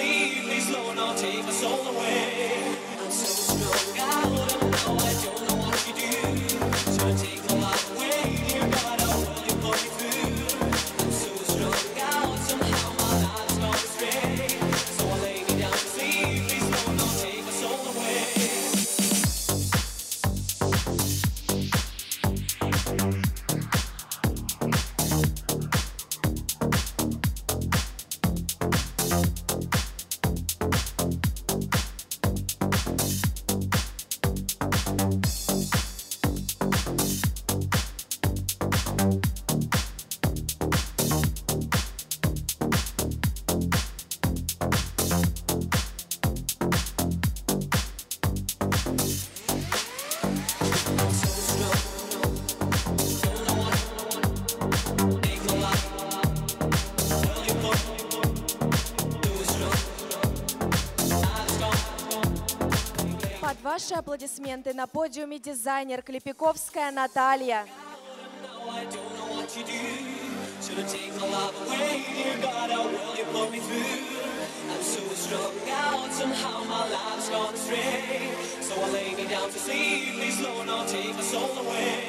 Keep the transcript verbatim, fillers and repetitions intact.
sleep. Please, Lord, not take my soul away. I'm so strung out, and now I don't know what you do. Should I take my life away? Dear God, how will you put me through? I'm so strung out, somehow my life's gone astray. So I lay me down to sleep. Please, Lord, not take my soul away. Под ваши аплодисменты на подиуме дизайнер Клепиковская Наталья. Should I take my life away? Dear God, how will you put me through? I'm so strung out, somehow my life's gone astray. So I lay me down to sleep. Please, Lord, not take my soul away.